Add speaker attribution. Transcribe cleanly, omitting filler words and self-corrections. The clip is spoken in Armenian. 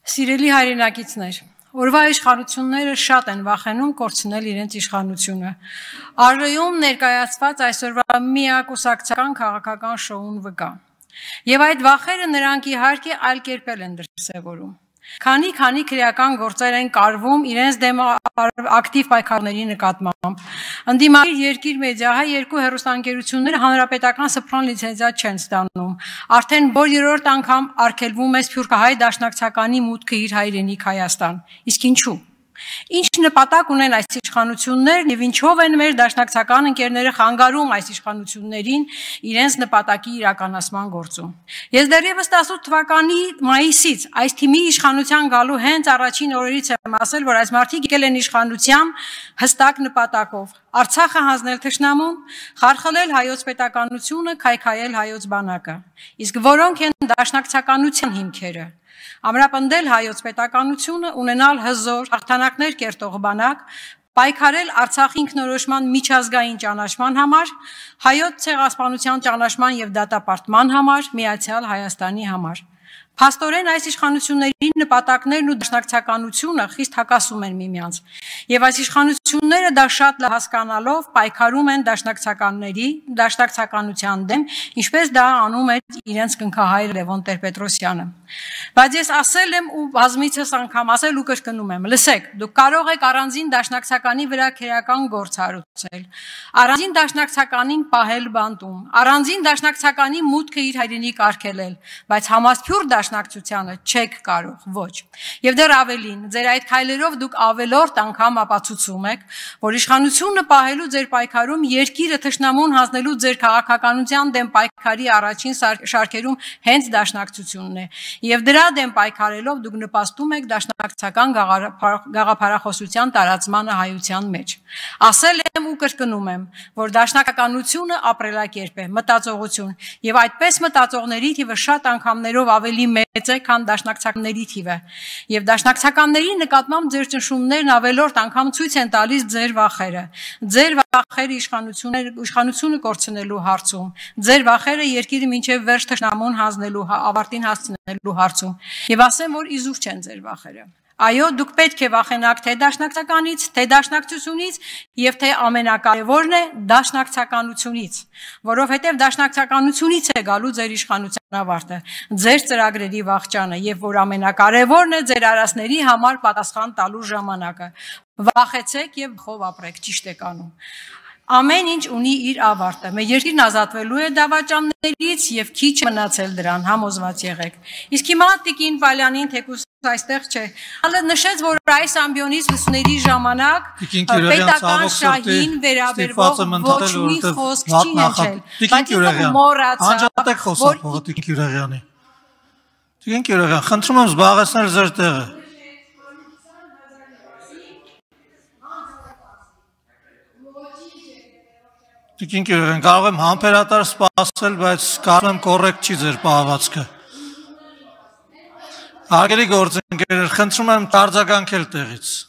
Speaker 1: Սիրելի հայրենակիցներ, օրվա իշխանությունները շատ են վախենում կորցնել իրենց իշխանությունը։ Արժեում ներկայացված այսօրվա միակուսակցական քաղաքական շոուն վկա։ Եվ այդ վախերը նրանք իհարկե այլ կերպել են դրսևորում։ Քանի քրեական գործեր են կարվում իրենց դեմ ակտիվ պայքարների նկատմամբ։ Ընդդիմադիր երկիր մեդիահը երկու հեռուստաընկերությունները հանրապետական սփռան լիցենզիա չեն ստանում։ Արդեն երրորդ անգամ արգելվում է սփյուռքահայ դաշնակցականի մուտքը իր հայրենիք Հայաստան։ Իսկ ինչու՞։ Ինչ նպատակ ունեն այս իշխանություններն եւ ինչով են մեր դաշնակցական ընկերները խանգարում այս իշխանություններին իրենց նպատակի իրականացման գործում։ Ես դեռևս 18 թվականի մայիսից այս թիմի իշխանության գալու հենց առաջին օրերից եմ ասել, որ այս մարդիկ եկել են իշխանության հստակ նպատակով Արցախը հանձնել թշնամուն, խարխլել հայոց պետականությունը, քայքայել հայոց բանակը։ Իսկ որոնք են դաշնակցականության հիմքերը։ Ամրապնդել հայոց պետականությունը, ունենալ հզոր հաղթանակներ կերտող բանակ, պայքարել Արցախի ինքնորոշման միջազգային ճանաչման համար, հայոց ցեղասպանության ճանաչման եւ դատապարտման համար, միացյալ Հայաստանի համար։ Փաստորեն այս իշխանությունների նպատակներն ու դաշնակցականությունը խիստ հակասում են միմյանց, եւ այս իշխանությունները դա շատ լավ հասկանալով պայքարում են դաշնակցականության դեմ, ինչպես դա անում է իրենց կնքահայր Լևոն Տեր-Պետրոսյանը։ Բայց ես ասել եմ ու բազմիցս անգամ ասել ու կրկնում եմ, լսեք, դուք կարող եք առանձին դաշնակցականի վրա քերական գործ հարուցել, առանձին դաշնակցականին պահել բանտում, առանձին դաշնակցականի մուտքը իր հայրենիք արգելել, բայց համասփյուռ դաշնակցությանը չեք կարող, ոչ։ Եվ դեռ ավելին, ձեր այդ քայլերով դուք ավելորդ անգամ ապացուցում եք, որ իշխանությունը պահելու ձեր պայքարում երկիրը թշնամուն հանձնելու ձեր քաղաքականության դեմ պայքարի առաջին շարքերում հենց դաշնակցությունն է։ Եվ դրա դեմ պայքարելով դուք նպաստում եք դաշնակցական գաղափարախոսության տարածմանը հայության մեջ։ Ասել եմ ու կրկնում եմ, որ դաշնակցականությունը ապրելակերպ է, մտածողություն, եւ այդպես մտածողների թիվը շատ անգամներով ավելի մեծ է, քան դաշնակցականների թիվը։ Եվ դաշնակցականների նկատմամբ ձեր ճնշումներն ավելորդ անգամ ցույց են տալիս ձեր վախերը։ Ձեր վախերը իշխանությունը կորցնելու հարցում, ձեր վախերը երկիրը մինչև վերջ թշնամուն հանձնելու, ավարտին հասցնելու հարցում։ Եվ ասեմ, որ իզուր չեն ձեր վախերը։ Այո, դուք պետք է վախենաք թե դաշնակցականից, թե դաշնակցությունից եւ թե ամենակարևորն է դաշնակցականությունից, որովհետեւ դաշնակցականությունից է գալու ձեր իշխանության ավարտը, ձեր ծրագրերի վախճանը եւ որ ամենակարևորն է ձեր արասների համար պատասխան տալու ժամանակը։ Վախեցեք եւ խով ապրեք, ճիշտ եք անում։ Ամեն ինչ ունի իր ավարտը։ Մեր երկիրն ազատվելու է դավաճաններից եւ քիչ մնացել դրան, համոզված եղեք։ Իսկ հիմա Տիկին Պալյանին թեկուզ այստեղ չէ։ Հələ նշեց, որ այս ամբիոնից լուսների ժամանակ պետական շահին վերաբերող ոչ մի խոսք չի հնչել։ Բայց մոռացավ, որ
Speaker 2: Տիկին Յուրեղյանի։ Տիկին Յուրեղյան, խնդրում եմ զբաղեցնել ձեր տեղը։ Տիկին Յուրեղյան, կարող եմ համբերատար սպասել, բայց կարծում եմ կոռեկտ չի ձեր պահվածքը։ Հարգելի գործընկերներ, խնդրում եմ արձագանքել տեղից։